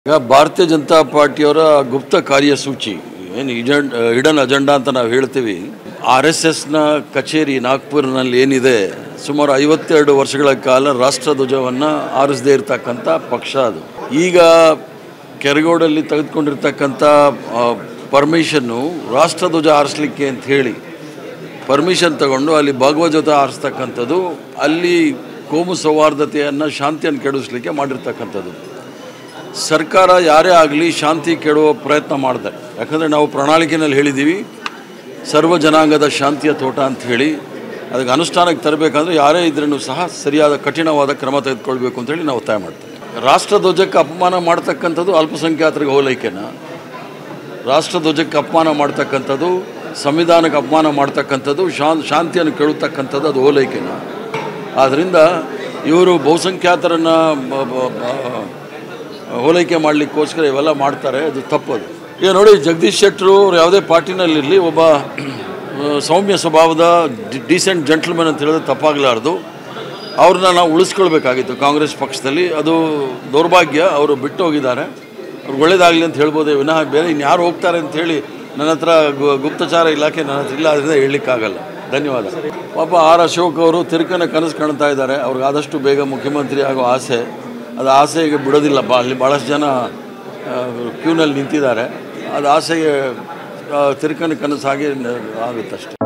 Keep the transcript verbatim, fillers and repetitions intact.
ಈಗ ಭಾರತೀಯ ಜನತಾ ಪಾರ್ಟಿಯವರ ಗುಪ್ತ ಕಾರ್ಯಸೂಚಿ ಏನು ಇಜೆಂಡ್ ಹಿಡನ್ ಅಜೆಂಡಾ ಅಂತ ನಾವು ಹೇಳ್ತೀವಿ. ಆರ್ ಎಸ್ ಎಸ್ನ ಕಚೇರಿ ನಾಗ್ಪುರ್ನಲ್ಲಿ ಏನಿದೆ, ಸುಮಾರು ಐವತ್ತೆರಡು ವರ್ಷಗಳ ಕಾಲ ರಾಷ್ಟ್ರಧ್ವಜವನ್ನು ಆರಿಸದೇ ಇರತಕ್ಕಂಥ ಪಕ್ಷ ಅದು. ಈಗ ಕೆರಗೋಡಲ್ಲಿ ತೆಗೆದುಕೊಂಡಿರ್ತಕ್ಕಂಥ ಪರ್ಮಿಷನ್ನು ರಾಷ್ಟ್ರಧ್ವಜ ಆರಿಸಲಿಕ್ಕೆ ಅಂತ ಹೇಳಿ ಪರ್ಮಿಷನ್ ತಗೊಂಡು ಅಲ್ಲಿ ಭಾಗವಧ್ವಜ ಆರಿಸ್ತಕ್ಕಂಥದ್ದು, ಅಲ್ಲಿ ಕೋಮು ಸೌಹಾರ್ದತೆಯನ್ನು ಶಾಂತಿಯನ್ನು ಕೆಡಿಸಲಿಕ್ಕೆ ಮಾಡಿರ್ತಕ್ಕಂಥದ್ದು. ಸರ್ಕಾರ ಯಾರೇ ಆಗಲಿ ಶಾಂತಿ ಕೆಡುವ ಪ್ರಯತ್ನ ಮಾಡಿದೆ. ಯಾಕಂದರೆ ನಾವು ಪ್ರಣಾಳಿಕೆಯಲ್ಲಿ ಹೇಳಿದ್ದೀವಿ ಸರ್ವ ಜನಾಂಗದ ಶಾಂತಿಯ ತೋಟ ಅಂತ ಹೇಳಿ. ಅದಕ್ಕೆ ಅನುಷ್ಠಾನಕ್ಕೆ ತರಬೇಕಂದ್ರೆ ಯಾರೇ ಇದ್ರೂ ಸಹ ಸರಿಯಾದ ಕಠಿಣವಾದ ಕ್ರಮ ತೆಗೆದುಕೊಳ್ಬೇಕು ಅಂತೇಳಿ ನಾವು ಒತ್ತಾಯ ಮಾಡ್ತೇವೆ. ರಾಷ್ಟ್ರಧ್ವಜಕ್ಕೆ ಅಪಮಾನ ಮಾಡ್ತಕ್ಕಂಥದ್ದು ಅಲ್ಪಸಂಖ್ಯಾತರಿಗೆ ಹೋಲೈಕೆನ, ರಾಷ್ಟ್ರಧ್ವಜಕ್ಕೆ ಅಪಮಾನ ಮಾಡ್ತಕ್ಕಂಥದ್ದು, ಸಂವಿಧಾನಕ್ಕೆ ಅಪಮಾನ ಮಾಡ್ತಕ್ಕಂಥದ್ದು, ಶಾನ್ ಶಾಂತಿಯನ್ನು ಕೆಡುತ್ತಕ್ಕಂಥದ್ದು ಅದು ಹೋಲೈಕೆನ. ಆದ್ದರಿಂದ ಇವರು ಬಹುಸಂಖ್ಯಾತರನ್ನು ಹೋಲೈಕೆ ಮಾಡಲಿಕ್ಕೋಸ್ಕರ ಇವೆಲ್ಲ ಮಾಡ್ತಾರೆ, ಅದು ತಪ್ಪದು. ಈಗ ನೋಡಿ, ಜಗದೀಶ್ ಶೆಟ್ಟರು ಅವ್ರು ಯಾವುದೇ ಪಾರ್ಟಿನಲ್ಲಿರಲಿ ಒಬ್ಬ ಸೌಮ್ಯ ಸ್ವಭಾವದ ಡಿಸೆಂಟ್ ಜೆಂಟ್ಲ್ಮನ್ ಅಂತ ಹೇಳಿದ್ರೆ ತಪ್ಪಾಗಲಾರ್ದು. ಅವ್ರನ್ನ ನಾವು ಉಳಿಸ್ಕೊಳ್ಬೇಕಾಗಿತ್ತು ಕಾಂಗ್ರೆಸ್ ಪಕ್ಷದಲ್ಲಿ. ಅದು ದೌರ್ಭಾಗ್ಯ, ಅವರು ಬಿಟ್ಟು ಹೋಗಿದ್ದಾರೆ. ಅವ್ರಿಗೆ ಒಳ್ಳೇದಾಗಲಿ ಅಂತ ಹೇಳ್ಬೋದೇ ವಿನಃ ಬೇರೆ ಇನ್ಯಾರು ಹೋಗ್ತಾರೆ ಅಂತ ಹೇಳಿ ನನ್ನ ಹತ್ರ ಗುಪ್ತಚಾರ ಇಲಾಖೆ ನನ್ನ ಹತ್ರ ಇಲ್ಲ, ಅದರಿಂದ ಹೇಳಲಿಕ್ಕಾಗಲ್ಲ. ಧನ್ಯವಾದ. ಪಾಪ ಆರ್ ಅಶೋಕ್ ಅವರು ತಿರುಕನ ಕನಸು ಕಾಣ್ತಾ ಇದ್ದಾರೆ. ಅವ್ರಿಗೆ ಆದಷ್ಟು ಬೇಗ ಮುಖ್ಯಮಂತ್ರಿ ಆಗೋ ಆಸೆ. ಅದು ಆಸೆಗೆ ಬಿಡೋದಿಲ್ಲ. ಬಾ ಅಲ್ಲಿ ಭಾಳಷ್ಟು ಜನ ಕ್ಯೂನಲ್ಲಿ ನಿಂತಿದ್ದಾರೆ. ಅದು ಆಸೆಗೆ ತಿರುಕನ ಕನಸಾಗಿ ಆಗುತ್ತಷ್ಟೆ.